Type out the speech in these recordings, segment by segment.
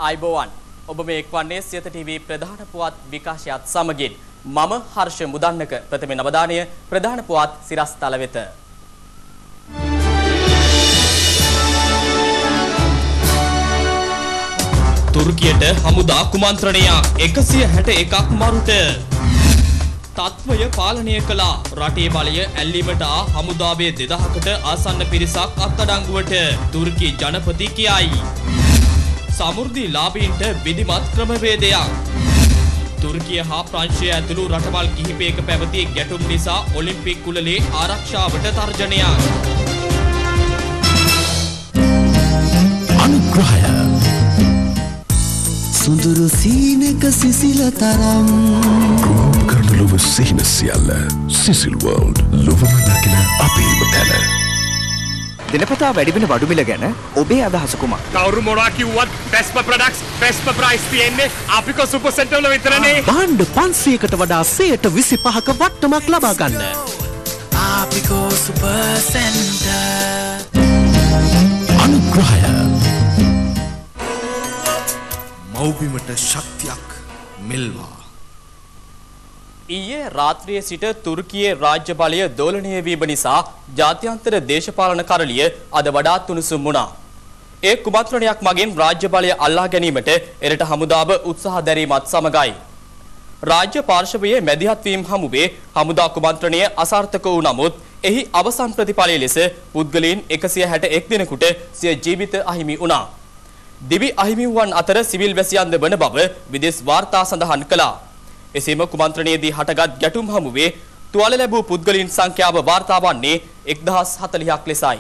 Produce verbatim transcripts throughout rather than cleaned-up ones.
आइबोवन ඔබ මේ එක්වන්නේ සියත ටීවී ප්‍රධාන පුවත් විකාශයත් සමගින් මම හර්ෂ මුදන්නක ප්‍රථමයෙන් අවධානය ප්‍රධාන පුවත් සිරස්තල වෙත. තුර්කියට හමුදා කුමන්ත්‍රණයක් එකසිය හැට එකක් මරුට තත්වය පාලනය කළා. රටේ බලය ඇල්ලීමට ආ හමුදාවේ දෙදහසකට ආසන්න පිරිසක් අත්අඩංගුවට තුර්කි ජනපති කියයි. සමෘද්ධි ලාභීන්ට විධිමත් ක්‍රමවේදයක්. තුර්කිය හා ප්‍රංශය ඇතුළු රටවල් කිහිපයක පැවති ගැටුම් නිසා ඔලිම්පික් කුලලේ ආරක්ෂාවට තර්ජනයක්. අනුග්‍රහය සුඳුරු සීනක සිසිල තරම් රූප කරන ලොව සිහින සියල්ල සිසිල් වර්ල්ඩ් ලොවම දකින අපේම තැන. දිනපතා වැඩි වෙන බඩු මිල ගැන ඔබේ අදහස කුමක්ද? කවුරු මොනවා කිව්වත් බෙස්ට් ප්‍රොඩක්ට්ස් බෙස්ට් ප්‍රයිස් තියෙන්නේ අපිකෝ සුපර් සෙන්ටර් වල විතරනේ. භාණ්ඩ පන්සියයකට වඩා සියයට විසිපහක වට්ටමක් ලබා ගන්න. අපිකෝ සුපර් සෙන්ටර්. අනුග්‍රහය මෞබිමට ශක්තියක් මෙල්වා. ඊයේ රාත්‍රියේ සිට තුර්කියේ රාජ්‍ය බලය දෝලනය වීම නිසා ජාත්‍යන්තර දේශපාලන කරළිය අද වඩාත් උණුසුම් වුණා. ඒ කුමන්ත්‍රණයක් මගින් රාජ්‍ය බලය අල්ලා ගැනීමට එරට හමුදාව උත්සාහ දැරීමත් සමගයි. රාජ්‍ය පාර්ශවයේ මැදිහත් වීම හමුවේ හමුදා කුමන්ත්‍රණය අසාර්ථක වූ නමුත් එහි අවසන් ප්‍රතිඵලය ලෙස පුද්ගලයන් එකසිය හැට එක් දිනකට සිය ජීවිත අහිමි වුණා. දිවි අහිමි වූවන් අතර සිවිල් වැසියන්ද වන බව විදේශ වාර්තා සඳහන් කළා. එසේම කුමන්ත්‍රණයේදී හටගත් ගැටුම් හමුවේ තුවාල ලැබූ පුද්ගලයන් සංඛ්‍යාව වාර්තා වන්නේ එක්දහස් හතළිහක් ලෙසයි.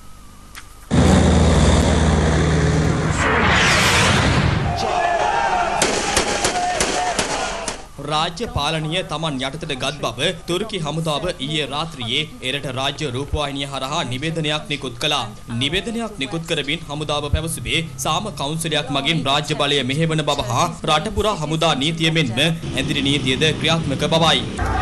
රාජ්‍ය පාලනය තමන් යටතට ගත් බව තුර්කි හමුදාව ඊයේ රාත්‍රියේ එරට රාජ්‍ය රූපවාහිනිය හරහා නිවේදනයක් නිකුත් කළා. නිවේදනයක් නිකුත් කරමින් හමුදාව පැවසුවේ සාම කවුන්සිලයක් මගින් රාජ්‍ය බලය මෙහෙවන බව හා රට පුරා හමුදා නීතිය මෙන්ම ඇඳිරි නීතියද ක්‍රියාත්මක බවයි.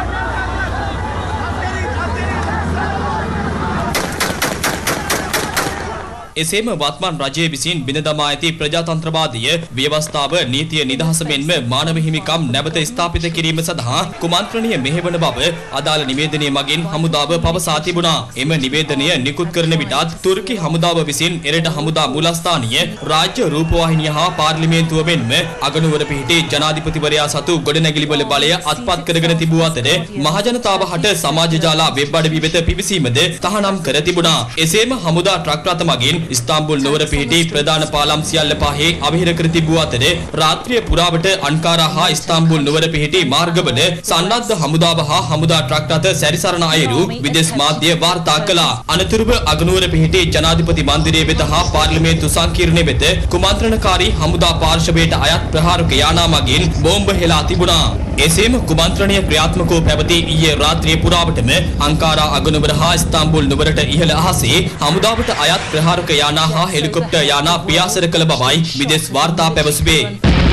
එසේම වත්මන් රජය විසින් බිඳ දමා ඇති ප්‍රජාතන්ත්‍රවාදීය ව්‍යවස්ථාව නීතිය නිදහස මෙන්ම මානව හිමිකම් නැවත ස්ථාපිත කිරීම සඳහා කුමන්ත්‍රණය මෙහෙවන බව අදාළ නිවේදනය මගින් හමුදාව පවසා තිබුණා. එම නිවේදනය නිකුත් කරන විටත් තුර්කි හමුදාව විසින් එරට හමුදා මූලස්ථානීය රාජ්‍ය රූපවාහිනිය හා පාර්ලිමේන්තුව මෙන්ම අගනුවර පිහිටි ජනාධිපතිවරයා සතු ගොඩනැගිලිවල බලය අත්පත් කරගෙන තිබූ අතර මහජනතාව හට සමාජ ජාලා වෙබ් අඩවි වෙත පිවිසීමද තහනම් කර තිබුණා. එසේම හමුදා ට්‍රක් රථ මගින් ඉස්තාම්බුල් නුවර පිහිටි ප්‍රධාන පාලම් සියල්ල පහේ අවහිර කර තිබූ අතර රාත්‍රිය පුරාවට අන්කාරා හා ඉස්තාම්බුල් නුවර පිහිටි මාර්ගවල සන්නද්ධ හමුදාව හා හමුදා ට්‍රක් රථ සැරිසරන අයුරු විදේශ මාධ්‍ය වාර්තා කළා. අනතුරුව අගනුවර පිහිටි ජනාධිපති මන්දිරය වෙත හා පාර්ලිමේන්තු සංකීර්ණය වෙත කුමන්ත්‍රණකාරී හමුදා පාර්ශවයට අයත් ප්‍රහාරක යානා මගින් බෝම්බ හෙලා තිබුණා. එසේම කුමන්ත්‍රණය ක්‍රියාත්මකව පැවති ඊයේ රාත්‍රියේ පුරාවටම අන්කාරා අගනුවර හා ඉස්තාම්බුල් නුවරට ඉහළ අහසේ හමුදාවට අයත් ප්‍රහාරක යානා හා හෙලිකොප්ටර් යානා පියාසර කළ බවයි විදේශ වාර්තා පැවසුවේ.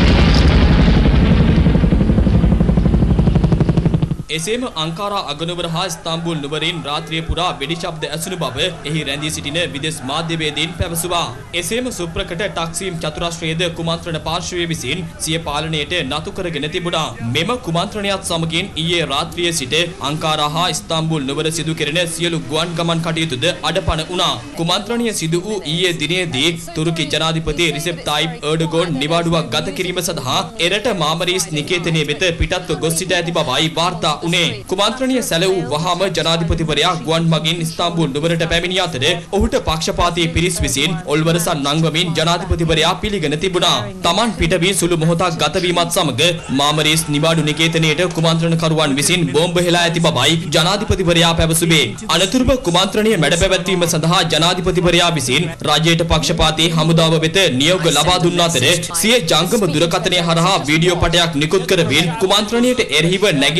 එසේම අන්කාරා අගනුවර හා ඉස්තාම්බුල් නුවරින් රාත්‍රිය පුරා වෙඩි ශබ්ද ඇසුණු බව එහි රැඳී සිටින විදේශ මාධ්‍යවේදීන් පැවසුවා. එසේම සුප්‍රකට ටක්සීම් චතුරාශ්‍රයේද කුමන්ත්‍රණ පාර්ශවය විසින් සිය පාලනයට නතු කරගෙන තිබුණා. මෙම කුමන්ත්‍රණයත් සමගින් ඊයේ රාත්‍රියේ සිට අන්කාරා හා ඉස්තාම්බුල් නුවර සිදු කෙරෙන සියලු ගුවන් ගමන් කටයුතුද අඩපණ වුණා. කුමන්ත්‍රණය සිදු වූ ඊයේ දිනේදී තුර්කි ජනාධිපති රිසෙප් තායිප් එර්ඩෝගන් නිවාඩුවක් ගත කිරීම සඳහා එරට මාමරීස් නිකේතනය වෙත පිටත්ව ගොස් සිට ඇති බවයි වාර්තා උනේ. කුමන්ත්‍රණය සැලවූ වහාම ජනාධිපතිවරයා ගුවන් මගින් ඉස්තාම්බුල් නුවරට පැමිණි අතර ඔහුට පක්ෂපාතී පිරිස් විසින් ඔල්වරසන් නංවමින් ජනාධිපතිවරයා පිළිගෙන තිබුණා. Taman පිට වී සුළු මොහොතක් ගත වීමත් සමග මාමරීස් නිවාඩු නිකේතනයට කුමන්ත්‍රණකරුවන් විසින් බෝම්බ හෙලා ඇති බවයි ජනාධිපතිවරයා පැවසුවේ. අනතුරුව කුමන්ත්‍රණය මැඩ පැවැත්වීම සඳහා ජනාධිපතිවරයා විසින් රජයට පක්ෂපාතී හමුදාව වෙත නියෝග ලබා දුන් අතර සිය ජංගම දුරකථනය හරහා වීඩියෝ පටයක් නිකුත් කරමින් කුමන්ත්‍රණයට එරෙහිව නැගී සිටින්නේ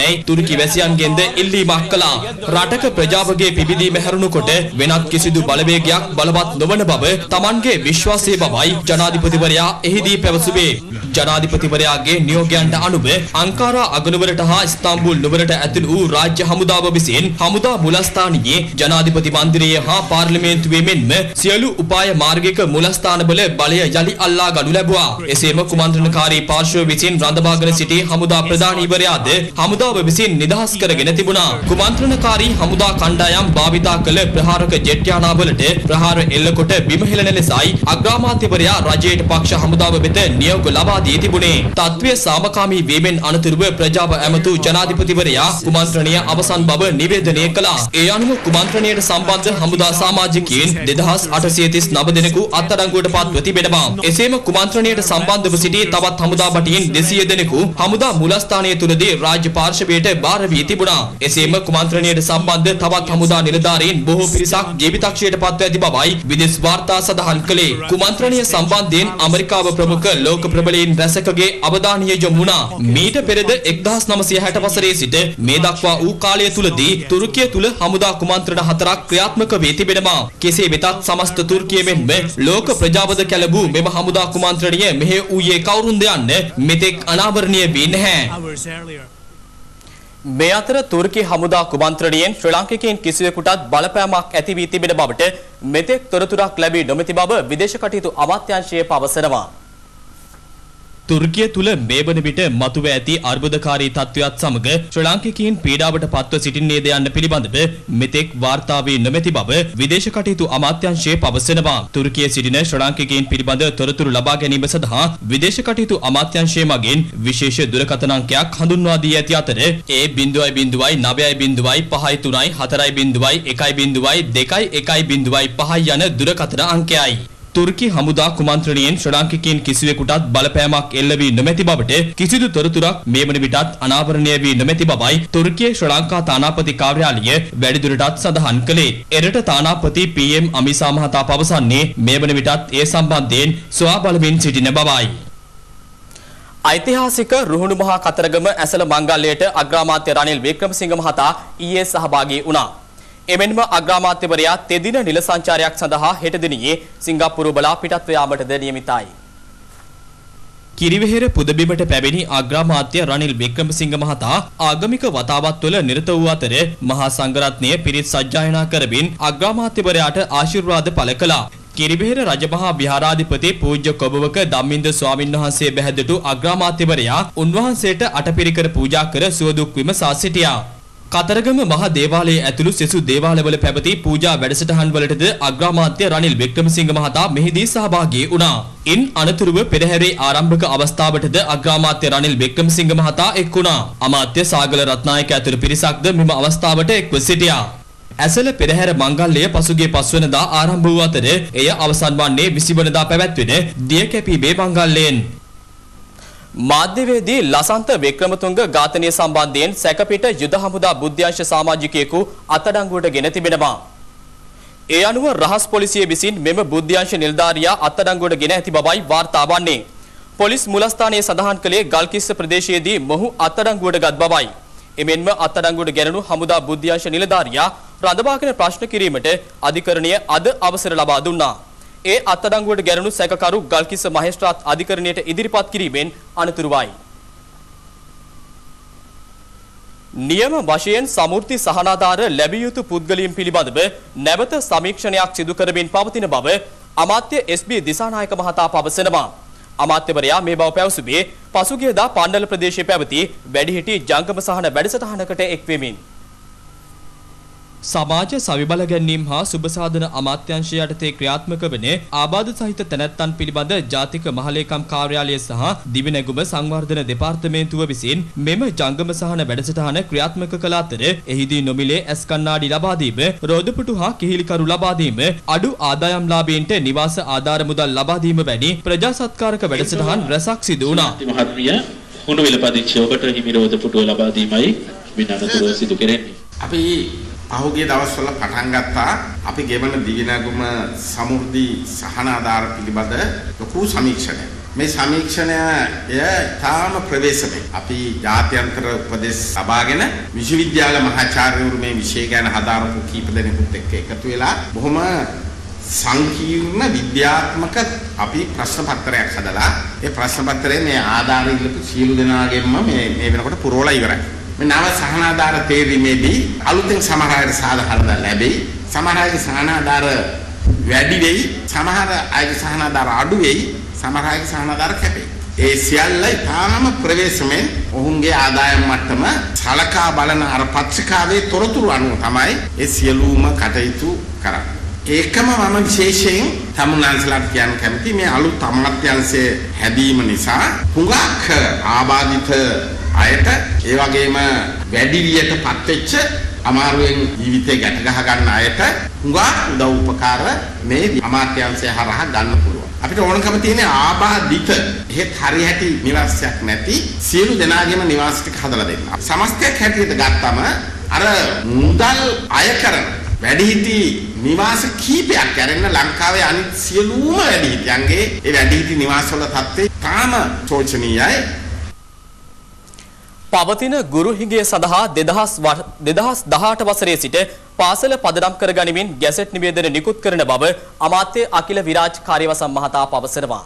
යැයි තුර්කි වැසියන්ගෙන්ද ඉල්ලීමක් කළා. රටක ප්‍රජාවගේ පිබිදීම හැරුණුකොට වෙනත් කිසිදු බලවේගයක් බලවත් නොවන බව Tamanගේ විශ්වාසයේ බවයි ජනාධිපතිවරයා එහිදී පැවසුවේ. ජනාධිපතිවරයාගේ නියෝගයන්ට අනුව අංකාරා අගනුවරට හා ඉස්තාම්බුල් නුවරට ඇතුළු වූ රාජ්‍ය හමුදාව විසින් හමුදා මුලස්ථානයේ ජනාධිපති මන්දිරයේ හා පාර්ලිමේන්තුවේ මෙන්ම සියලු උපාය මාර්ගික මුලස්ථානවල බලය යලි අල්ලා ගනු ලැබුවා. එසේම කුමන්ත්‍රණකාරී පාර්ශ්වය විසින් රඳවාගෙන සිටි හමුදා ප්‍රධානීවරයාද හමුදාව විසින් නිදහස් කරගෙන තිබුණා. කුමන්ත්‍රණකාරී හමුදා කණ්ඩායම් භාවිතා කළ ප්‍රහාරක ජෙට් යානාවලට ප්‍රහාර එල්ලකොට බිම හෙළන ලෙසයි අග්‍රාමාත්‍යවරයා රජයට පක්ෂ හමුදාව වෙත නියෝග ලබා දී තිබුණේ. තත්ත්වය සාමකාමී වීමෙන් අනතුරුව ප්‍රජාව ඇමතු ජනාධිපතිවරයා කුමන්ත්‍රණය අවසන් බව නිවේදනය කළා. ඒ අනුව කුමන්ත්‍රණයට සම්බන්ධ හමුදා සමාජිකයින් දෙදහස් අටසිය තිස් නව දෙනෙකු අත්අඩංගුවට පත්ව තිබෙනවා. එසේම කුමන්ත්‍රණයට සම්බන්ධව සිටි තවත් හමුදා භටීන් දෙසිය දෙනෙකු හමුදා මුලස්ථානයේ තුලදී රාජ්‍ය පාර්ශවයට බාර වී තිබුණා. එසේම කුමන්ත්‍රණයට සම්බන්ධ තවත් හමුදා නිලධාරීන් බොහෝ පිරිසක් ජීවිතක්ෂයට පත්ව ඇති බවයි විදේශ වාර්තා සඳහන් කළේ. කුමන්ත්‍රණය සම්බන්ධයෙන් ඇමරිකාව ප්‍රමුඛ ලෝක ප්‍රබලයින් රැසකගේ අවධානය යොමු වුණා. මීට පෙරද එක්දහස් නවසිය හැට වසරේ සිට මේ දක්වා වූ කාලය තුලදී තුර්කිය තුල හමුදා කුමන්ත්‍රණ හතරක් ක්‍රියාත්මක වී තිබෙනවා. කෙසේ වෙතත් සමස්ත තුර්කිය මෙන්ම ලෝක ප්‍රජාවද කැළඹූ මෙම හමුදා කුමන්ත්‍රණය මෙහෙ ඌයේ කවුරුන්ද යන්න මෙතෙක් අනාවරණීය වී නැහැ. මේ අතර තුර්කි හමුදා කුමන්ත්‍රණයෙන් ශ්‍රී ලාංකිකයින් කිසිවෙකුටත් බලපෑමක් ඇති වී තිබෙන බවට මෙතෙක් තොරතුරක් ලැබී නොමැති බව විදේශ කටයුතු අමාත්‍යාංශය පවසනවා. තුර්කිය තුල මේ වන විට මතුව ඇති අර්බුදකාරී තත්ත්වයක් සමග ශ්‍රී ලාංකිකයින් පීඩාවට පත්ව සිටින්නේද යන්න පිළිබඳව මෙතෙක් වාර්තා වී නොමැති බව විදේශ කටයුතු අමාත්‍යාංශය පවසනවා. තුර්කියේ සිටින ශ්‍රී ලාංකිකයින් පිළිබඳ තොරතුරු ලබා ගැනීම සඳහා විදේශ කටයුතු අමාත්‍යාංශය මගින් විශේෂ දුරකථන අංකයක් හඳුන්වා දී ඇති අතර ඒ ज़ीरो ज़ीरो नौ ज़ीरो पाँच तीन चार ज़ीरो एक ज़ीरो दो एक ज़ीरो पाँच යන දුරකථන අංකයයි. තුර්කි හමුදා කුමන්ත්‍රණයෙන් ශ්‍රී ලාංකිකයින් කිසිවෙකුටත් බලපෑමක් එල්ල වී නොමැති බවට කිසිදු තොරතුරක් මේ වන විටත් අනාවරණය වී නොමැති බවයි තුර්කියේ ශ්‍රී ලංකා තානාපති කාර්යාලය වැඩිදුරටත් සඳහන් කළේ. එරට තානාපති පී.එම්. අමිසා මහතා පවසන්නේ මේ වන විටත් ඒ සම්බන්ධයෙන් සොයා බලමින් සිටින බවයි. ඓතිහාසික රුහුණු මහා කතරගම ඇසළ මංගල්‍යයට අග්‍රාමාත්‍ය රනිල් වික්‍රමසිංහ මහතා ඊයේ සහභාගී වුණා. එමෙන්ම අග්‍රාමාත්‍යවරයා තෙදින නිල සංචාරයක් සඳහා හෙට දිනේ සිංගප්පූරු බලා පිටත්ව යාමටද නියමිතයි. කිරිවෙහෙර පුදබිමට පැමිණි අග්‍රාමාත්‍ය රනිල් වික්‍රමසිංහ මහතා ආගමික වතාවත්වල නිරත වූ අතර මහා සංඝරත්නය පිරිත් සජ්ජායනා කරමින් අග්‍රාමාත්‍යවරයාට ආශිර්වාද පළ කළා. කිරිවෙහෙර රජමහා විහාරාධිපති පූජ්‍ය කොබවක ධම්මින්ද ස්වාමින් වහන්සේ බැහැදටු අග්‍රාමාත්‍යවරයා උන්වහන්සේට අටපිරිකර පූජා කර සුවදුක් විමසා සිටියා. කතරගම මහා දේවාලයේ ඇතුළු සෙසු දේවාලවල පැවති පූජා වැඩසටහන් වලටද අග්‍රාමාත්‍ය රනිල් වික්‍රමසිංහ මහතා මෙහිදී සහභාගී වුණා. ඉන් අනතුරුව පෙරහැරේ ආරම්භක අවස්ථාවටද අග්‍රාමාත්‍ය රනිල් වික්‍රමසිංහ මහතා එක් වුණා. අමාත්‍ය සාගල රත්නායක ඇතුළු පිරිසක්ද මෙම අවස්ථාවට එක්ව සිටියා. ඇසළ පෙරහැර මංගල්‍යය පසුගිය පස්වනදා ආරම්භ වූ අතර එය අවසන් වන්නේ විසි වනදා පැවැත්වෙන දිය කැපීමේ මංගල්‍යයෙන්. මාධ්‍යවේදී ලසන්ත වික්‍රමතුංග ඝාතනය සම්බන්ධයෙන් සැකපිට යුද හමුදා බුද්ධ්‍යංශ සමාජිකයෙකු අත්අඩංගුවට ගෙන තිබෙනවා. ඒ අනුව රහස් පොලිසිය විසින් මෙම බුද්ධ්‍යංශ නිලධාරියා අත්අඩංගුවට ගෙන ඇති බවයි වාර්තා වන්නේ. පොලිස් මුලස්ථානයේ සඳහන් කළේ ගල්කිස්ස ප්‍රදේශයේදී මොහු අත්අඩංගුවට ගත් බවයි. එමෙන්ම අත්අඩංගුවට ගැනුණු හමුදා බුද්ධ්‍යංශ නිලධාරියා රඳවාගෙන ප්‍රශ්න කිරීමට අධිකරණය අද අවසර ලබා දුන්නා. ඒ අත්අඩංගුවට ගැනුණු සැකකරු ගල්කිස්ස මහේස්ත්‍රාත් අධිකරණයට ඉදිරිපත් කිරීමෙන් අනතුරුවයි. නියම වශයෙන් සමෘද්ධි සහනාධාර ලැබිය යුතු පුද්ගලයන් පිළිබඳව නැවත සමීක්ෂණයක් සිදු කරමින් පවතින බව අමාත්‍ය එස්.බී. දිසානායක මහතා පවසනවා. අමාත්‍යවරයා මේ බව පැවසුවේ පසුගියදා පණ්ඩල ප්‍රදේශයේ පැවති වැඩිහිටි ජංගම සහන වැඩසටහනකට එක්වෙමින්. සමාජ සවිබල ගැනීම හා සුබසාධන අමාත්‍යාංශය යටතේ ක්‍රියාත්මක වන ආබාධ සහිත තැනැත්තන් පිළිබඳ ජාතික මහලේකම් කාර්යාලය සහ දිවිනැගුම සංවර්ධන දෙපාර්තමේන්තුව විසින් මෙම ජංගම සහන වැඩසටහන ක්‍රියාත්මක කළ අතර එහිදී නොමිලේ ඇස් කණ්ණාඩි ලබා දීම, රෝදපුටු හා කිහිලිකරු ලබා දීම, අඩු ආදායම්ලාභීන්ට නිවාස ආධාර මුදල් ලබා දීම වැනි ප්‍රජා සත්කාරක වැඩසටහන් රැසක් සිදු වුණා. මහත්මිය හුණු වෙලපදිච්ච ඔබට හිමි රෝදපුටුව ලබා දීමයි මේ අනතුරුව සිදු කෙරෙන්නේ. අපි පහුගිය දවස්වල පටන් ගත්තා අපි ගෙවන දිවිනැගුම සමෘද්ධි සහනාධාර පිළිබඳ ලොකු සමීක්ෂණයක්. මේ සමීක්ෂණය එය තාම ප්‍රවේශමයි. අපි ජාත්‍යන්තර උපදෙස් ලබාගෙන විශ්වවිද්‍යාල මහාචාර්යවරු මේ විෂය ගැන හදාරපු කීප දෙනෙකුත් එක්ක එකතු වෙලා බොහොම සංකීර්ණ විද්‍යාත්මක අපි ප්‍රශ්න පත්‍රයක් හදලා ඒ ප්‍රශ්න පත්‍රයේ මේ ආධාර ඉල්ලපු සියලු දෙනාගෙන්ම මේ මේ වෙනකොට පුරවලා ඉවරයි. මේ නව සහනාධාර තේරීමේදී අලුතෙන් සමහර අයට සාධාරණ ලැබෙයි. සමහර අයගේ සහනාධාර වැඩි වෙයි. සමහර අයගේ සහනාධාර අඩු වෙයි. සමහර අයගේ සහනාධාර කැපෙයි. ඒ සියල්ල තාම ප්‍රවේශමෙන් ඔවුන්ගේ ආදායම් මට්ටම සලකා බලන අර පත්‍රිකාවේ තොරතුරු අනුව තමයි ඒ සියලුම කටයුතු කරන්නේ. ඒකම මම විශේෂයෙන් තමුන්ලාන්සලාට කියන්න කැමති මේ අලුත් අමාත්‍යාංශය හැදීම නිසා හුඟක් ආබාධිත අයට ඒ වගේම වැඩිවියටපත් වෙච්ච අමාරුවෙන් ජීවිතේ ගැට ගහ ගන්න අයට හුඟක් උදව් උපකාර මේ අමාත්‍යාංශය හරහා ගන්න පුළුවන්. අපිට ඕනකම තියෙන ආබාධිත එහෙත් හරියටි නිවාසයක් නැති සියලු දෙනාගේම නිවාස ටික හදලා දෙන්න. සමස්තයක් හැටියට ගත්තම අර මුදල් අය කරන වැඩිහිටි නිවාස කීපයක් කරන්න ලංකාවේ අනිත් සියලුම වැඩිහිටියන්ගේ ඒ වැඩිහිටි නිවාසවල තත්ත්වය තාම සෝචනීයයි. පවතින ගුරු හිඟය සඳහා දෙදහස් දහඅට වසරේ සිට පාසල පදනම් කර ගනිමින් ගැසට් නිවේදන නිකුත් කරන බව අමාත්‍ය අකිල විරාජ් කාර්යවසම් මහතා පවසනවා.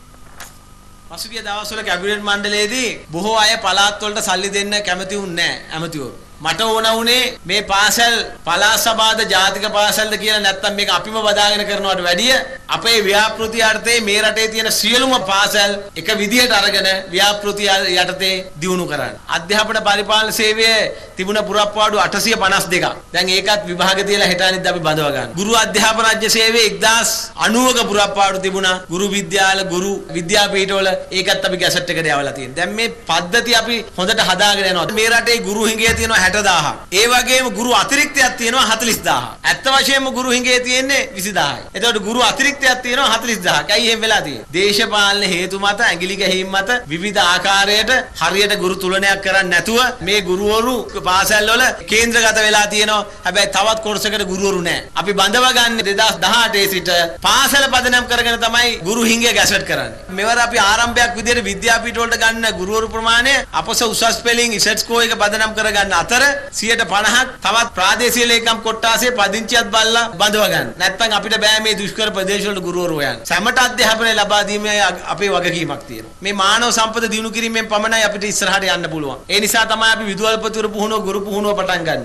පසුගිය දවස්වල කැබිනට් මණ්ඩලයේදී බොහෝ අය පළාත් වලට සල්ලි දෙන්න කැමති වුණේ නැහැ ඇමතිවරු. මට ඕන වුණේ මේ පාසල් පළාත් සභාවද ජාතික පාසල්ද කියලා නැත්තම් මේක අපිම බදාගෙන කරනවට වැඩිය අපේ ව්‍යාපෘති අර්ථයේ මේ රටේ තියෙන සියලුම පාසල් එක විදිහට අරගෙන ව්‍යාපෘති යටතේ දියුණු කරන්න. අධ්‍යාපන පරිපාලන සේවයේ තිබුණ පුරප්පාඩු අටසිය පනස් දෙකක්. දැන් ඒකත් විභාග තියලා හෙට අනිද්ද අපි බඳව ගන්න. ගුරු අධ්‍යාපන රාජ්‍ය සේවයේ එක්දාස් අනූවක පුරප්පාඩු තිබුණා. ගුරු විද්‍යාල ගුරු විද්‍යාපීඨවල ඒකත් අපි ගැසට් එකට යවලා තියෙනවා. දැන් මේ පද්ධතිය අපි හොඳට හදාගෙන යනවා. මේ රටේ ගුරු හිඟය තියෙනවා හැට දාහක්. ඒ වගේම ගුරු අතිරික්තයක් තියෙනවා හතළිස් දාහක්. ඇත්ත වශයෙන්ම ගුරු හිඟේ තියෙන්නේ විසි දාහයි. එතකොට ගුරු අතිරික්තයක් තියෙනවා හතළිස් දාහක්. ඇයි එහෙම වෙලා තියෙන්නේ? දේශපාලන හේතු මත ඇඟිලි ගැහිම් මත විවිධ ආකාරයට හරියට ගුරු තුලනයක් කරන්නේ නැතුව මේ ගුරුවරු පාසල් වල කේන්ද්‍රගත වෙලා තියෙනවා. හැබැයි තවත් කොටසකට ගුරුවරු නැහැ. අපි බඳව ගන්න දෙදහස් දහඅටේ සිට පාසල පදනම් කරගෙන තමයි ගුරු හිඟේ ගැසට් කරන්නේ. මෙවර අපි ආරම්භයක් විදිහට විද්‍යාපීඨ වලට ගන්න ගුරුවරු ප්‍රමාණය අපස උසස් පෙළින් ඉසෙට් ස්කෝර් එක පදනම් කරගන්න අතර සියයට පනහක් තවත් ප්‍රාදේශීය ලේකම් කොට්ටාසේ පදිංචියත් බලලා බඳව ගන්න. නැත්නම් අපිට බෑ මේ දුෂ්කර ප්‍රදේශ වලට ගුරුවරු හොයන්න. සැමට අධ්‍යාපනය ලබා දීමේ අපේ වගකීමක් තියෙනවා. මේ මානව සම්පත දිනු කිරීමෙන් පමණයි අපිට ඉස්සරහට යන්න පුළුවන්. ඒ නිසා තමයි අපි විදුහල්පතිවරු පුහුණුව ගුරු පුහුණුව පටන් ගන්න.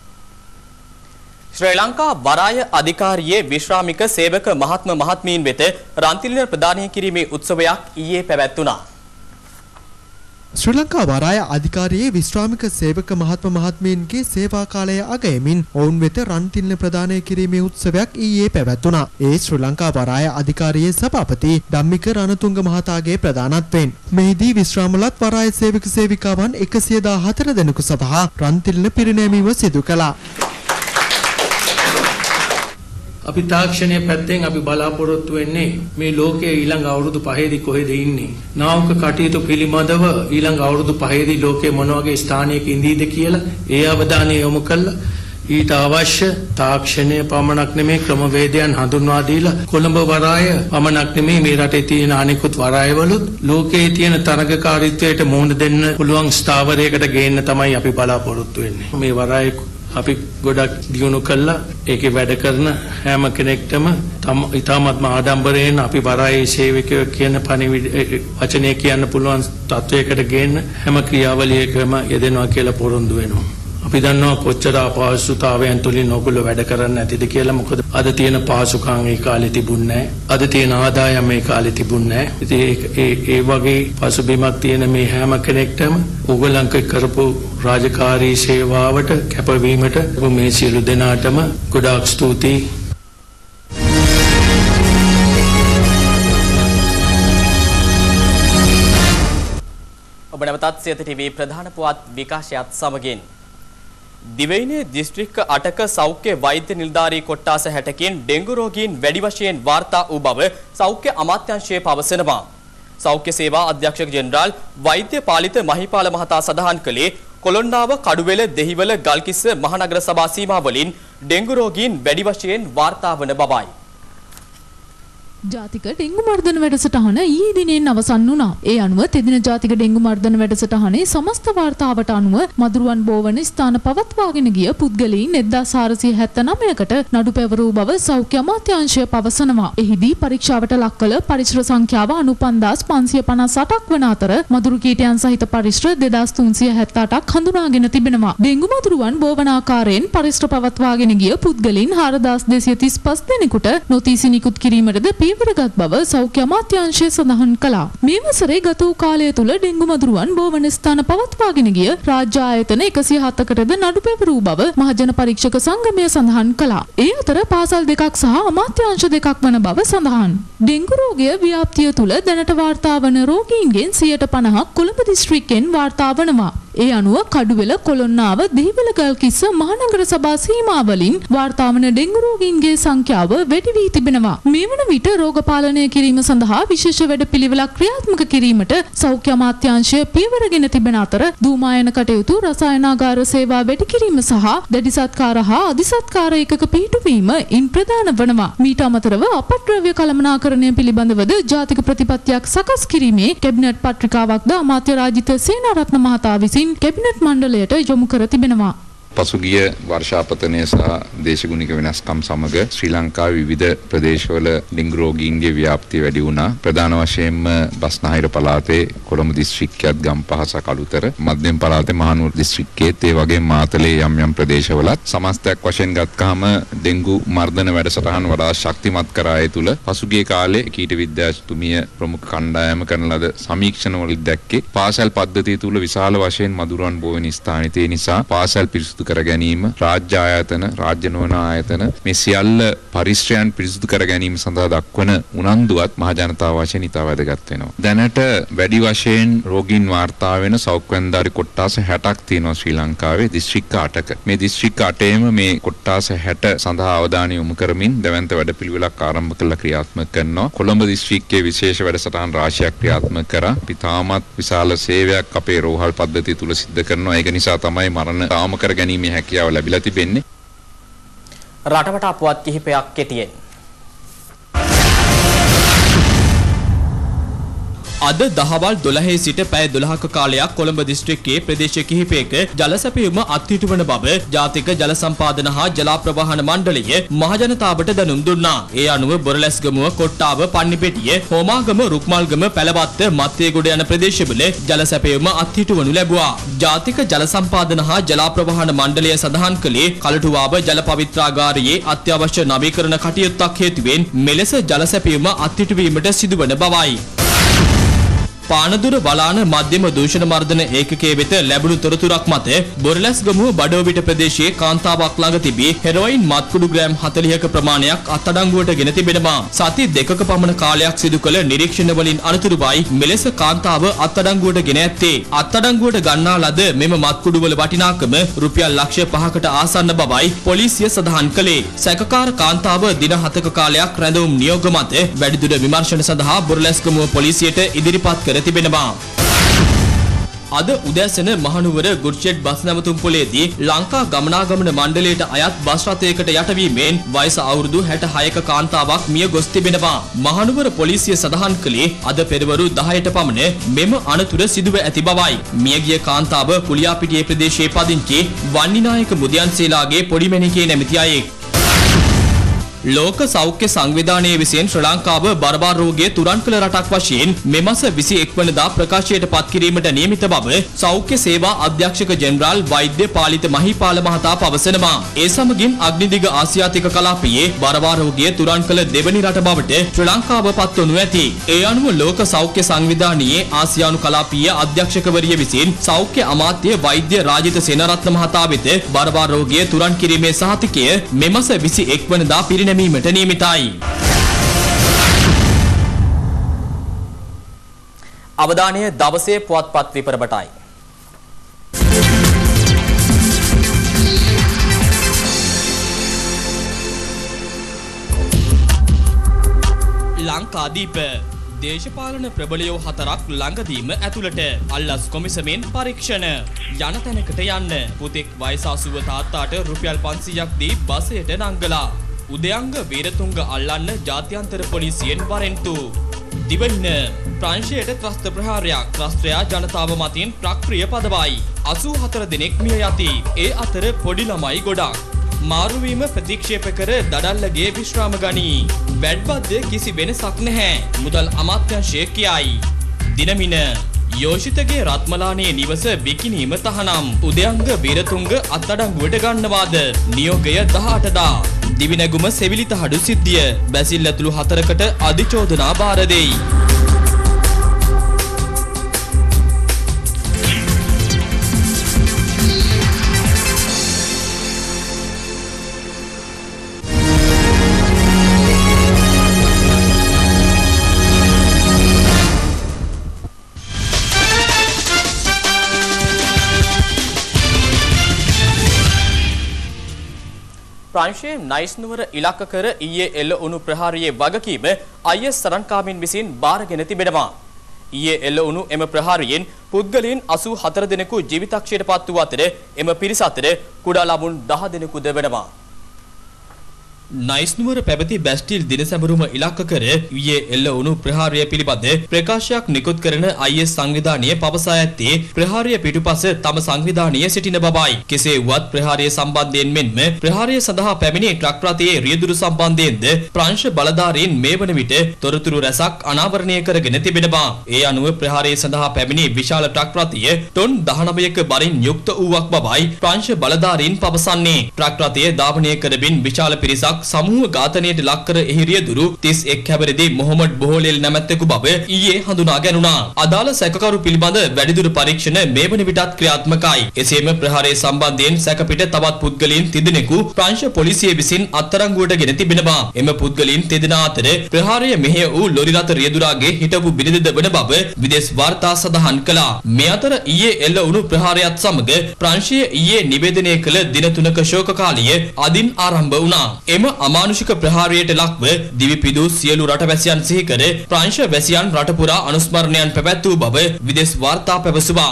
ශ්‍රී ලංකා වරාය අධිකාරියේ විශ්‍රාමික සේවක මහත්ම මහත්මීන් වෙත රන්තිලින ප්‍රදානය කිරීමේ උත්සවයක් ඊයේ පැවැත්වුණා. ශ්‍රී ලංකා වරාය අධිකාරියේ විශ්‍රාමික සේවක මහත්ම මහත්මීන්ගේ සේවා කාලය අගයමින් ඔවුන් වෙත රන්තිල්න ප්‍රදානය කිරීමේ උත්සවයක් ඊයේ පැවැත්වුණා. ඒ ශ්‍රී ලංකා වරාය අධිකාරියේ සභාපති ධම්මික රණතුංග මහතාගේ ප්‍රධානත්වයෙන් මෙහිදී විශ්‍රාමලත් වරාය සේවක සේවිකාවන් එකසිය දාහතර දෙනෙකු සඳහා රන්තිල්න පිරිනැමීම සිදු කළා. අපි තාක්ෂණය පැත්තෙන් අපි බලාපොරොත්තු වෙන්නේ මේ ලෝකයේ ඊළඟ අවුරුදු පහේදී කොහෙද ඉන්නේ නාවක කටයුතු පිළිබඳව ඊළඟ අවුරුදු පහේදී ලෝකයේ මොන වගේ ස්ථානයක ඉඳීද කියලා ඒ අවධානය යොමු කළා. ඊට අවශ්‍ය තාක්ෂණය පමණක් නෙමේ ක්‍රමවේදයන් හඳුන්වා දීලා කොළඹ වරාය පමණක් නෙමේ මේ රටේ තියෙන අනෙකුත් වරායවලුත් ලෝකයේ තියෙන තරගකාරීත්වයට මුහුණ දෙන්න පුළුවන් ස්ථාවරයකට ගේන්න තමයි අපි බලාපොරොත්තු වෙන්නේ. මේ වරාය අපි ගොඩක් දියුණු කළා. ඒකේ වැඩ කරන හැම කෙනෙක්ටම තම ඊටාත්ම ආඩම්බරයෙන් අපි වරායේ සේවකයෝ කියන පණිවිඩ වචනය කියන්න පුළුවන් තත්වයකට ගේන්න හැම ක්‍රියාවලියකම යෙදෙනවා කියලා පොරොන්දු වෙනවා. අපි දන්නවා කොච්චර අපහසුතාවයන් තුලින් ඔයගොල්ලෝ වැඩ කරන්න ඇතිද කියලා. මොකද අද තියෙන පහසුකම් ඒ කාලේ තිබුණේ නැහැ. අද තියෙන ආදායම් ඒ කාලේ තිබුණේ නැහැ. ඉතින් ඒ ඒ වගේ පසුබිමක් තියෙන මේ හැම කෙනෙක්ටම ඕගොල්ලන්ක කරපු රාජකාරී සේවාවට කැපවීමට මේ සියලු දෙනාටම ගොඩාක් ස්තුතියි. ඔබ නැවතත් සියත ටීවී ප්‍රධාන පුවත් විකාශයත් සමගින් දිවයිනේ දිස්ත්‍රික්ක අටක සෞඛ්‍ය වෛද්‍ය නිලධාරී කොට්ටාස හැටකින් ඩෙංගු රෝගීන් වැඩි වශයෙන් වාර්තා වූ බව සෞඛ්‍ය අමාත්‍යාංශය පවසනවා. සෞඛ්‍ය සේවා අධ්‍යක්ෂක ජෙනරාල් වෛද්‍ය පාලිත මහිපාල මහතා සඳහන් කළේ කොළොන්නාව කඩුවෙල දෙහිවල ගල්කිස්ස මහනගර සභා සීමාවලින් ඩෙංගු රෝගීන් වැඩි වශයෙන් වාර්තා වන බවයි. ජාතික ඩෙංගු මර්ධන වැඩසටහන ඊයේ දිනෙන් අවසන් වුණා. ඒ අනුව තෙදින ජාතික ඩෙංගු මර්ධන වැඩසටහනේ සමස්ත වාර්තාවට අනුව මදුරුවන් බෝවන ස්ථාන පවත්වාගෙන ගිය පුද්ගලයන් එක්දාස් හාරසිය හැත්තෑනවයකට නඩු පැවරූ බව සෞඛ්‍ය අමාත්‍යාංශය පවසනවා. එහිදී පරීක්ෂාවට ලක් කළ පරිශ්‍ර සංඛ්‍යාව අනූපන්දාස් පන්සිය පනස් අටක් වන අතර මදුරු කීටයන් සහිත පරිශ්‍ර දෙදාස් තුන්සිය හැත්තෑඅටක් හඳුනාගෙන තිබෙනවා. ඩෙංගු මදුරුවන් බෝවන ආකාරයෙන් පරිශ්‍ර පවත්වාගෙන ගිය පුද්ගලයන් හාරදාස් දෙසිය තිස් පහ දෙනෙකුට නොතීසි නිකුත් කිරීමටද පියවරගත් බව සෞඛ්‍ය අමාත්‍යාංශය සඳහන් කළා. මේ වසරේ ගත වූ කාලය තුල ඩෙංගු මදුරුවන් බෝවන ස්ථාන පවත්වාගෙන ගිය රාජ්‍ය ආයතන එකසිය හතකටද නඩු පැවරූ බව මහජන පරීක්ෂක සංගමය සඳහන් කළා. ඒ අතර පාසල් දෙකක් සහ අමාත්‍යාංශ දෙකක් වන බව සඳහන්. ඩෙංගු රෝගය ව්‍යාප්තිය තුල දැනට වාර්තා වන රෝගීන්ගෙන් සියයට පනහක් කොළඹ දිස්ත්‍රික්කයෙන් වාර්තා වනවා. ඒ අනුව කඩුවෙල කොළොන්නාව දෙහිවල ගල්කිස්ස මහනගර සභා සීමාවලින් වාර්තා වන ඩෙංගු රෝගීන්ගේ සංඛ්‍යාව වැඩි වී තිබෙනවා. මේ වන විට රෝග පාලනය කිරීම සඳහා විශේෂ වැඩපිළිවෙලක් ක්‍රියාත්මක කිරීමට සෞඛ්‍ය අමාත්‍යාංශය පියවරගෙන තිබෙන අතර දූමායන කටයුතු රසායනාගාර සේවා වැඩි කිරීම සහ දැඩි සත්කාර හා අධි සත්කාර ඒකක පිහිටුවීම ඉන් ප්‍රධාන වනවා. මීට අමතරව අපද්‍රව්‍ය කළමනාකරණය පිළිබඳවද ජාතික ප්‍රතිපත්තියක් සකස් කිරීමේ කැබිනට් පත්‍රිකාවක්ද අමාත්‍ය රාජිත සේනාරත්න මහතා විසින් කැබිනට් මණ්ඩලයට යොමු කර තිබෙනවා. පසුගිය වර්ෂාපතනය සහ දේශගුණික වෙනස්කම් සමග ශ්‍රී ලංකාවේ විවිධ ප්‍රදේශවල ඩෙංගු රෝගීන්ගේ ව්‍යාප්තිය වැඩි වුණා. ප්‍රධාන වශයෙන්ම බස්නාහිර පළාතේ කොළඹ දිස්ත්‍රික්කයත් ගම්පහ සහ කළුතර, මධ්‍යම පළාතේ මහනුවර දිස්ත්‍රික්කයේත් ඒ වගේම මාතලේ යම් යම් ප්‍රදේශවලත් සමස්තයක් වශයෙන් ගත්තාම ඩෙංගු මර්ධන වැඩසටහන වඩා ශක්තිමත් කර ආයේ තුල පසුගිය කාලේ කීට විද්‍යාඥතුමිය ප්‍රමුඛ කණ්ඩායම කරන ලද සමීක්ෂණවලදී දැක්කේ පාසල් පද්ධතිය තුල විශාල වශයෙන් මදුරුවන් බෝවෙන ස්ථානිත. ඒ නිසා පාසල් පිරිසුදු කර ගැනීම, රාජ්‍ය ආයතන, රාජ්‍ය නොවන ආයතන මේ සියල්ල පරිශ්‍රයන් පිරිසුදු කර ගැනීම සඳහා දක්වන උනන්දුවත් මහ ජනතාව වශයෙන් ඉතා වැදගත් වෙනවා. දැනට වැඩි වශයෙන් රෝගීන් වාර්තා වෙන සෞඛ්‍යන්දාරි කොට්ටාස හැටක් තියෙනවා ශ්‍රී ලංකාවේ දිස්ත්‍රික්ක අටක. මේ දිස්ත්‍රික්ක අටේම මේ කොට්ටාස හැට සඳහා අවධානය යොමු කරමින් දැවැන්ත වැඩපිළිවෙලක් ආරම්භ කළා ක්‍රියාත්මක කරනවා. කොළඹ දිස්ත්‍රික්කයේ විශේෂ වැඩසටහන් රාශියක් ක්‍රියාත්මක කරා. පිතාමත් විශාල සේවයක් අපේ රෝහල් පද්ධතිය තුල සිද්ධ කරනවා. ඒක නිසා තමයි මරණ තාම කර ගැනීම මේ හැකියාව ලැබිලා තිබෙන්නේ. රටවට අපවත් කිහිපයක් කෙටියෙන්. අද දහවල් දොළහේ සිට පැය දොළහක කාලයක් කොළඹ දිස්ත්‍රික්කයේ ප්‍රදේශ කිහිපයක ජල සැපයුම අත්හිටුවන බව ජාතික ජල සම්පාදන හා ජලාප්‍රවාහන මණ්ඩලය මහජනතාවට දැනුම් දුන්නා. ඒ අනුව බොරලැස්ගමුව, කොට්ටාව, පන්නිපෙටිය, හෝමාගම, රුක්මල්ගම, පැලවත්ත, මත්තේගොඩ යන ප්‍රදේශවල ජල සැපයුම අත්හිටුවනු ලැබුවා. ජාතික ජල සම්පාදන හා ජලාප්‍රවාහන මණ්ඩලය සඳහන් කළේ කලටුවාව ජල පවිත්‍රාගාරයේ අත්‍යවශ්‍ය නවීකරණ කටයුත්තක් හේතුවෙන් මෙලෙස ජල සැපයුම අත්හිටුවීමට සිදුවන බවයි. පානදුර බලාන මධ්‍යම දූෂණ මර්ධන ඒකකයේ වෙත ලැබුණු තොරතුරක් මත බොරලැස්ගමුව බඩෝවිට ප්‍රදේශයේ කාන්තාවක් ළඟ තිබී හෙරොයින් මත්කුඩු ග්‍රෑම් හතළිහක ප්‍රමාණයක් අත්අඩංගුවට ගෙන තිබෙනවා. සති දෙකක පමණ කාලයක් සිදු කළ නිරීක්ෂණ වලින් අනතුරුවයි මෙලෙස කාන්තාව අත්අඩංගුවට ගෙන ඇත්තේ. අත්අඩංගුවට ගන්නා ලද මෙම මත්කුඩු වල වටිනාකම රුපියල් ලක්ෂ පහකට ආසන්න බවයි පොලිසිය සඳහන් කළේ. සැකකාර කාන්තාව දින හතක කාලයක් රැඳවුම් නියෝග මත වැඩිදුර විමර්ශන සඳහා බොරලැස්ගමුව පොලිසියට ඉදිරිපත් කර තිබෙනවා. අද උදෑසන මහනුවර ගුඩ්ෂෙඩ් බස් නැවතුම් පොලේදී ලංකා ගමනාගමන මණ්ඩලයට අයත් බස් රථයකට යටවීමෙන් වයස අවුරුදු හැට හයක කාන්තාවක් මිය ගොස් තිබෙනවා. මහනුවර පොලිසිය සඳහන් කළේ අද පෙරවරු දහයට පමණ මෙම අනතුර සිදුව ඇති බවයි. මියගිය කාන්තාව කුලියාපිටියේ ප්‍රදේශයේ පදිංචි වන්නිනායක මුදියන්සේලාගේ පොඩිමැණිකේ නැමැති අයෙක්. ලෝක සෞඛ්‍ය සංවිධානයේ විසින් ශ්‍රී ලංකාව බරබාර රෝගයේ තුරන් කළ රටක් වශයෙන් මෙමස විසි එක් වනදා ප්‍රකාශයට පත් කිරීමට නියමිත බව සෞඛ්‍ය සේවා අධ්‍යක්ෂක ජෙනරාල් වෛද්‍ය පාලිත මහිපාල මහතා පවසනවා. ඒ සමගින් අග්නිදිග ආසියාතික කලාපයේ බරබාර රෝගයේ තුරන් කළ දෙවැනි රට බවට ශ්‍රී ලංකාව පත්වනු ඇති. ඒ අනුව ලෝක සෞඛ්‍ය සංවිධානයේ ආසියානු කලාපීය අධ්‍යක්ෂකවරිය විසින් සෞඛ්‍ය අමාත්‍ය වෛද්‍ය රාජිත සේනාරත්න මහතා වෙත බරබාර රෝගයේ තුරන් කිරීමේ සහතිකය මෙමස විසි එක් වනදා පිරිනැමීමට නියමිතයි. අවධානය දවසේ පුවත්පත් විපරබටයි. ලංකාදීප දේශපාලන ප්‍රබලයෝ හතරක් ළඟදීම ඇතුළට අල්ලස් කොමිසමෙන් පරීක්ෂණ. යන තැනකට යන්න පුතෙක් වයස අසූව තාත්තාට රුපියල් පන්සීයක් දී බසයට නංගලා. උදයංග වීරතුංග අල්ලන්න ජාත්‍යන්තර පොලිසියෙන් වරෙන්තු. දිවයින ප්‍රංශයට ත්‍රස්ත ප්‍රහාරයක් ත්‍රස්තයා ජනතාව මතින් ප්‍රක්‍රිය පදවයි. අසූ හතර දෙනෙක් මිය යති. ඒ අතර පොඩි ළමයි ගොඩක්. මාරුවීම ප්‍රතික්ෂේප කර දඩල්ලගේ විශ්‍රාම ගනී. වැඩබද්ද කිසි වෙනසක් නැහැ. මුදල් අමාත්‍යංශය කියයි. දිනමින යෝෂිතගේ රත්මලානේ නිවස විකිණීම තහනම්. උදයංග වීරතුංග අත්අඩංගුවට ගන්නවාද? නියෝගය දහඅටදා. දිවිනැගුම සෙවිලිතහඩු සිද්ධිය. බැසිල් ඇතුළු හතරකට අධිචෝදනා බාර දෙයි. ප්‍රංශයේ නයිස් නුවර ඉලක්ක කර ඊයේ එල්ල වුණු ප්‍රහාරයේ වගකීම අයි එස් සරන්කාමින් විසින් බාරගෙන තිබෙනවා. ඊයේ එල්ල වුණු එම ප්‍රහාරයෙන් පුද්ගලයන් අසූ හතර දෙනෙකු ජීවිතක්ෂයට පත් වූ අතර එම පිරිස අතර කුඩා ළමුන් දහ දෙනෙකුද වෙනවා. නයිස් නුවර පැවති බැස්ටිල් දිනසැමරුම ඉලක්ක කර ඊයේ එල්ල වුණු ප්‍රහාරය පිළිබඳ ප්‍රකාශයක් නිකුත් කරන අයි එස් සංවිධානය පවසා ඇත්තේ ප්‍රහාරය පිටුපස තම සංවිධානය සිටින බවයි. කෙසේ වුවත් ප්‍රහාරය සම්බන්ධයෙන් මෙන්ම ප්‍රහාරය සඳහා පැමිණි ට්‍රක් රථයේ රියදුරු සම්බන්ධයෙන්ද ප්‍රංශ බලධාරීන් මේ වන විට තොරතුරු රැසක් අනාවරණය කරගෙන තිබෙනවා. ඒ අනුව ප්‍රහාරය සඳහා පැමිණි විශාල ට්‍රක් රථය टොන් දහනවයක බරින් යුක්ත වූවක් බවයි ප්‍රංශ බලධාරීන් පවසන්නේ. ට්‍රක් රථය ධාවනය කරමින් විශාල පිරිසක් සමූහ ඝාතනයට ලක් කර එහි රියදුරු තිස් එක් හැවිරිදි මොහොමඩ් බොහෝලෙල් නැමැත්තෙකු බව ඊයේ හඳුනා ගැනුණා. අදාළ සැකකරු පිළිබඳ වැඩිදුර පරීක්ෂණ මේ වන විටත් ක්‍රියාත්මකයි. එසේම ප්‍රහාරය සම්බන්ධයෙන් සැකපිට තවත් පුද්ගලයන් තිදෙනෙකු ප්‍රංශ පොලිසිය විසින් අත්අඩංගුවට ගෙන තිබෙනවා. එම පුද්ගලයන් තිදෙනා අතර ප්‍රහාරය මෙහෙය වූ ලොරි රථ රියදුරාගේ හිටපු බිරිඳ වන බව විදේශ වාර්තා සඳහන් කළා. මේ අතර ඊයේ එල්ල වුණු ප්‍රහාරයත් සමග ප්‍රංශය ඊයේ නිවේදනය කළ දින තුනක ශෝක කාලය අදින් ආරම්භ වුණා. එම අමානුෂික ප්‍රහාරයට ලක්ව දිවිපිදු සියලු රටවැසියන් සිහි කර ප්‍රංශ වැසියන් රට පුරා අනුස්මරණයන් පැවැත්වූ බව විදේශ වාර්තා පැවසුවා.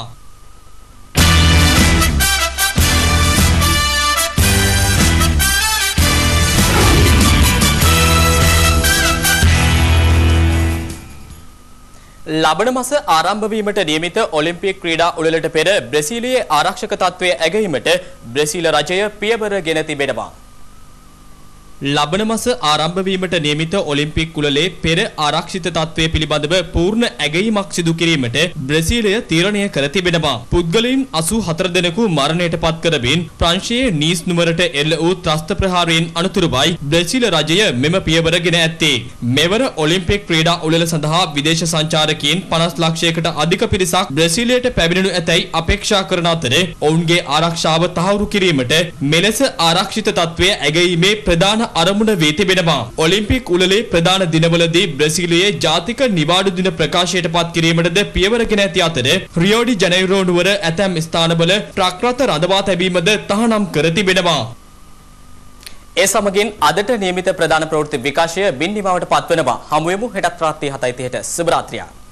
ලබන මාස ආරම්භ වීමට නියමිත ඔලිම්පික් ක්‍රීඩා උළෙලට පෙර බ්‍රසීලයේ ආරක්ෂක තත්ත්වය ඇගීමට බ්‍රසීල රජය පියවර ගෙන තිබෙනවා. ලබන මාස ආරම්භ වීමට නියමිත ඔලිම්පික් උළෙලේ පෙර ආරක්ෂිත තත්ත්වය පිළිබඳව පූර්ණ ඇගයීමක් සිදු කිරීමට බ්‍රසීලය තීරණය කර තිබෙනවා. පුද්ගලයන් අසූ හතර දෙනෙකු මරණයට පත් කරමින් ප්‍රංශයේ නීස් නුවරට එල්ල වූ ත්‍රස්ත ප්‍රහාරයෙන් අනතුරුවයි බ්‍රසීල රජය මෙම පියවර ගෙන ඇත්තේ. මෙවර ඔලිම්පික් ක්‍රීඩා උළෙල සඳහා විදේශ සංචාරකයන් පනස් ලක්ෂයකට අධික පිරිසක් බ්‍රසීලයට පැමිණෙනු ඇතැයි අපේක්ෂා කරන අතර ඔවුන්ගේ ආරක්ෂාව තහවුරු කිරීමට මෙලෙස ආරක්ෂිත තත්ත්වය ඇගයීමේ ප්‍රධාන අරමුණ වී තිබෙනවා. ඔලිම්පික් උළෙලේ ප්‍රධාන දිනවලදී බ්‍රසීලයේ ජාතික නිවාඩු දින ප්‍රකාශයට පත් කිරීමටද පියවරගෙන ඇති අතර රියෝ ඩි ජනීරෝ නුවර ඇතැම් ස්ථානවල ට්‍රක් රථ රඳවා තැබීමද තහනම් කර තිබෙනවා. ඒ සමගින් අදට නියමිත ප්‍රධාන ප්‍රවෘත්ති විකාශය බින් නිමාවට පත්වනවා. හමු වෙමු හෙටත් රාත්‍රී හතයි තිහට. සුබ රාත්‍රියක්.